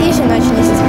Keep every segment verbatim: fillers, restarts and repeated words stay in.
і жіночність.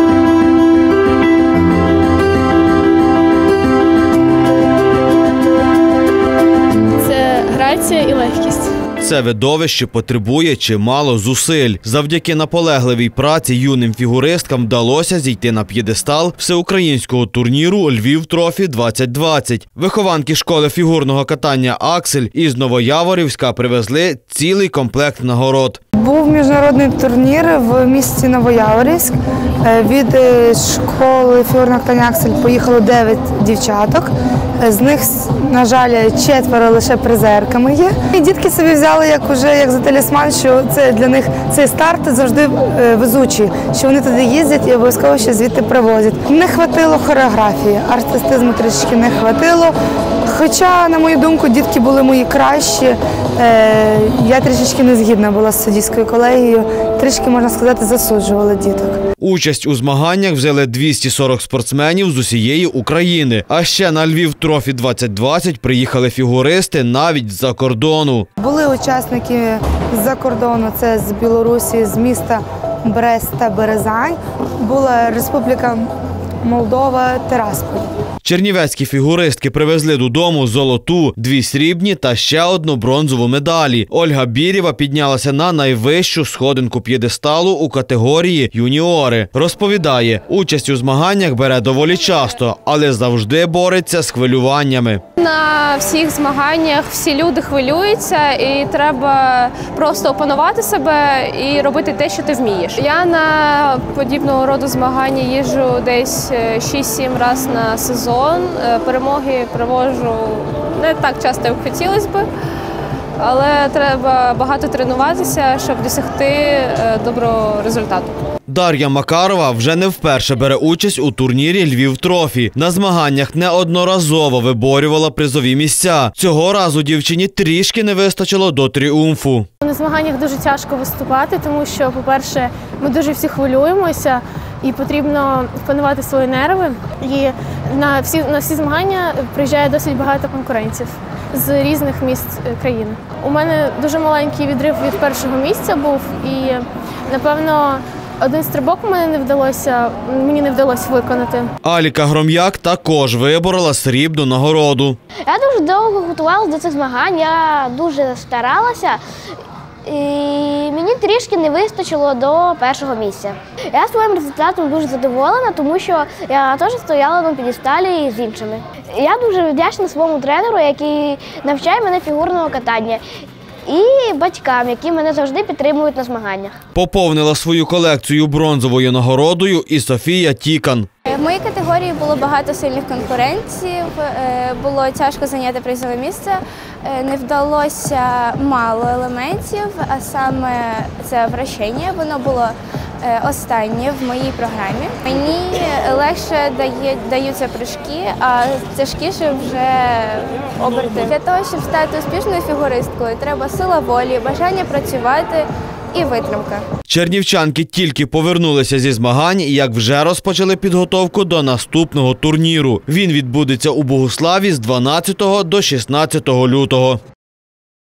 Це грація і легкість. Це видовище потребує чимало зусиль. Завдяки наполегливій праці юним фігуристкам вдалося зійти на п'єдестал всеукраїнського турніру «Львів Трофі двадцять двадцять». Вихованки школи фігурного катання «Аксель» із Новояворівська привезли цілий комплект нагород. Був міжнародний турнір в місті Новояворівськ. Від школи фігурного катання «Аксель» поїхало дев'ять дівчаток. З них, на жаль, четверо лише призерками є. І дітки собі взяли як уже як за талісман, що це для них цей старт завжди везучий, що вони туди їздять і обов'язково ще звідти привозять. Не хватило хореографії, артистизму трішки не хватило. Хоча, на мою думку, дітки були мої кращі. Я трішечки не згідна була з суддівською колегією, трішки, можна сказати, засуджувала діток. Участь у змаганнях взяли двісті сорок спортсменів з усієї України. А ще на Львів Трофі двадцять двадцять приїхали фігуристи навіть з-за кордону. Були учасники з-за кордону, це з Білорусі, з міста Брест та Березань. Була Республіка Молдова, Тирасполь. Чернівецькі фігуристки привезли додому золоту, дві срібні та ще одну бронзову медалі. Ольга Бірєва піднялася на найвищу сходинку п'єдесталу у категорії «Юніори». Розповідає, участь у змаганнях бере доволі часто, але завжди бореться з хвилюваннями. На всіх змаганнях всі люди хвилюються і треба просто опанувати себе і робити те, що ти вмієш. Я на подібного роду змагання їжджу десь шість-сім разів на сезон. Перемоги привожу не так часто, як хотілося б, але треба багато тренуватися, щоб досягти доброго результату. Дар'я Макарова вже не вперше бере участь у турнірі «Львів Трофі». На змаганнях неодноразово виборювала призові місця. Цього разу дівчині трішки не вистачило до тріумфу. На змаганнях дуже тяжко виступати, тому що, по-перше, ми дуже всі хвилюємося і потрібно впанувати свої нерви. І на всі, на всі змагання приїжджає досить багато конкурентів з різних міст країни. У мене дуже маленький відрив від першого місця був і, напевно, один стрибок мене не вдалося, мені не вдалося виконати. Аліка Гром'як також виборола срібну нагороду. Я дуже довго готувалася до цих змагань, я дуже старалася. І мені трішки не вистачило до першого місця. Я своїм результатом дуже задоволена, тому що я теж стояла на п'єдесталі з іншими. Я дуже вдячна своєму тренеру, який навчає мене фігурного катання, і батькам, які мене завжди підтримують на змаганнях. Поповнила свою колекцію бронзовою нагородою і Софія Тікан. В моїй категорії було багато сильних конкурентів, було тяжко зайняти призове місце, не вдалося мало елементів, а саме це вращення, воно було останнє в моїй програмі. Мені легше дає, даються прыжки, а тяжкіше вже оберти. Для того, щоб стати успішною фігуристкою, треба сила волі, бажання працювати і витримка. Чернівчанки тільки повернулися зі змагань, як вже розпочали підготовку до наступного турніру. Він відбудеться у Богуславі з дванадцятого до шістнадцятого лютого.